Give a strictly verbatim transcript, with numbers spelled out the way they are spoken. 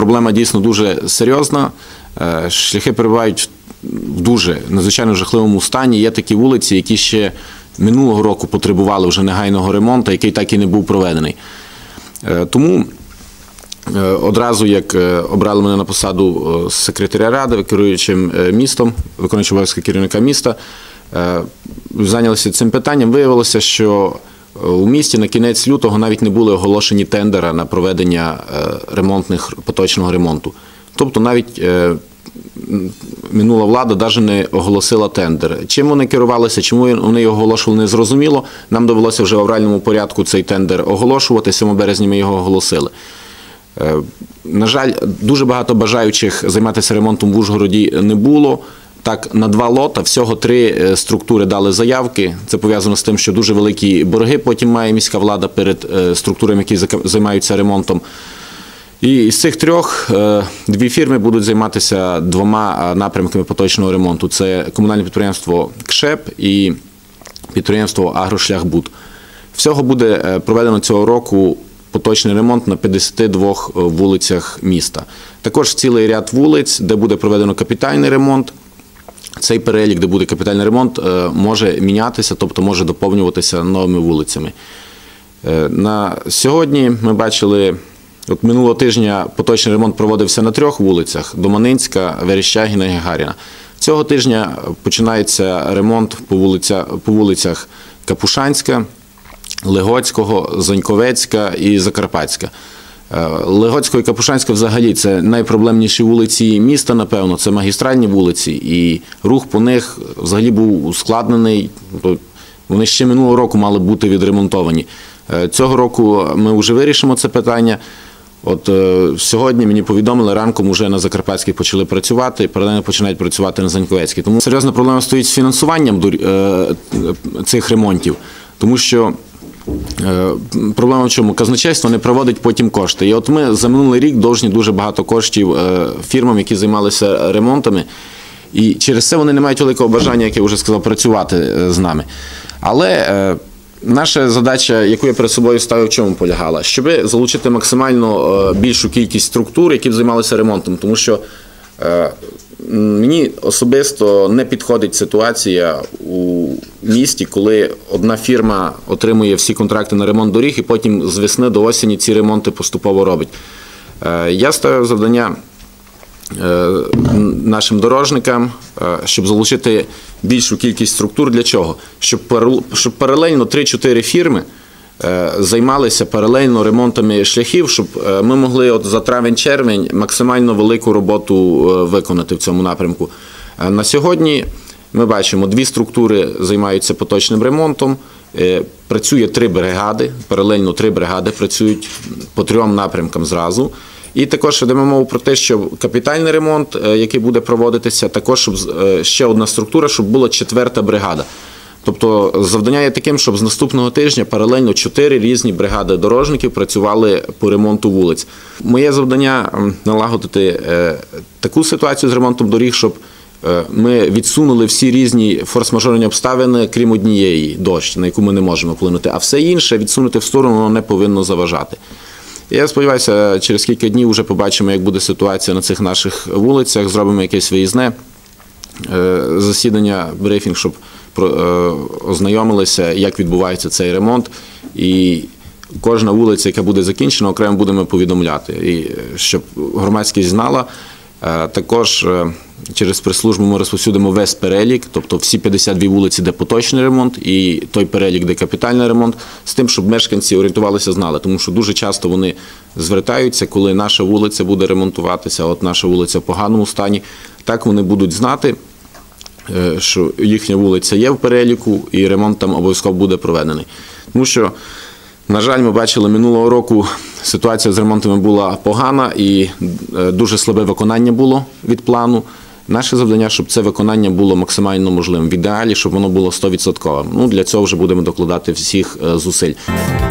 Проблема дійсно дуже серйозна. Шляхи перебувають в дуже надзвичайно жахливому стані. Є такі вулиці, які ще минулого року потребували вже негайного ремонту, який так і не був проведений. Тому одразу, як обрали мене на посаду секретаря ради, керуючим містом, виконуючим обов'язки керівника міста, зайнялися цим питанням. Виявилося, що у місті на кінець лютого навіть не були оголошені тендери на проведення ремонтних, поточного ремонту. Тобто навіть минула влада навіть не оголосила тендер. Чим вони керувалися, чому вони його оголошували, не зрозуміло. Нам довелося вже в авральному порядку цей тендер оголошувати, сьомого березня ми його оголосили. На жаль, дуже багато бажаючих займатися ремонтом в Ужгороді не було. Так, на два лота, всього три структури дали заявки. Це пов'язано з тим, що дуже великі борги потім має міська влада перед структурами, які займаються ремонтом. І з цих трьох дві фірми будуть займатися двома напрямками поточного ремонту. Це комунальне підприємство КШЕП і підприємство Агрошляхбуд. Всього буде проведено цього року поточний ремонт на п'ятдесяти двох вулицях міста. Також цілий ряд вулиць, де буде проведено капітальний ремонт. Цей перелік, де буде капітальний ремонт, може мінятися, тобто може доповнюватися новими вулицями. На сьогодні ми бачили, от минулого тижня поточний ремонт проводився на трьох вулицях – Доманинська, Верещагіна і Гагаріна. Цього тижня починається ремонт по, вулиця, по вулицях Капушанська, Легоцького, Заньковецька і Закарпатська. Легоцька і Капушанська взагалі це найпроблемніші вулиці міста, напевно, це магістральні вулиці, і рух по них взагалі був ускладнений, вони ще минулого року мали бути відремонтовані. Цього року ми вже вирішимо це питання. От сьогодні мені повідомили, ранком вже на Закарпатській почали працювати, паралельно починають працювати на Заньковецькій. Тому серйозна проблема стоїть з фінансуванням цих ремонтів, тому що проблема в чому? Казначейство не проводить потім кошти. І от ми за минулий рік довжні дуже багато коштів фірмам, які займалися ремонтами. І через це вони не мають великого бажання, як я вже сказав, працювати з нами. Але наша задача, яку я перед собою ставив, в чому полягала? Щоб залучити максимально більшу кількість структур, які б займалися ремонтом. Тому що мені особисто не підходить ситуація у місті, коли одна фірма отримує всі контракти на ремонт доріг і потім з весни до осені ці ремонти поступово робить. Я ставив завдання нашим дорожникам, щоб залучити більшу кількість структур. Для чого? Щоб паралельно три-чотири фірми займалися паралельно ремонтами шляхів, щоб ми могли от за травень-червень максимально велику роботу виконати в цьому напрямку. На сьогодні ми бачимо, дві структури займаються поточним ремонтом, працює три бригади, паралельно три бригади працюють по трьом напрямкам зразу. І також йдемо мову про те, що капітальний ремонт, який буде проводитися, також щоб ще одна структура, щоб була четверта бригада. Тобто завдання є таким, щоб з наступного тижня паралельно чотири різні бригади дорожників працювали по ремонту вулиць. Моє завдання – налагодити таку ситуацію з ремонтом доріг, щоб ми відсунули всі різні форс-мажорні обставини, крім однієї – дощ, на яку ми не можемо вплинути, а все інше відсунути в сторону, воно не повинно заважати. Я сподіваюся, через кілька днів вже побачимо, як буде ситуація на цих наших вулицях, зробимо якесь виїзне засідання, брифінг, щоб ознайомилися, як відбувається цей ремонт. І кожна вулиця, яка буде закінчена, окремо будемо повідомляти. І щоб громадськість знала, також через прес-службу ми розповсюдимо весь перелік, тобто всі п'ятдесят дві вулиці, де поточний ремонт, і той перелік, де капітальний ремонт, з тим, щоб мешканці орієнтувалися, знали. Тому що дуже часто вони звертаються, коли наша вулиця буде ремонтуватися, от наша вулиця в поганому стані, так вони будуть знати, що їхня вулиця є в переліку і ремонт там обов'язково буде проведений. Тому що, на жаль, ми бачили, минулого року ситуація з ремонтами була погана і дуже слабе виконання було від плану. Наше завдання, щоб це виконання було максимально можливим. В ідеалі, щоб воно було сто відсотків. Ну, для цього вже будемо докладати всіх зусиль.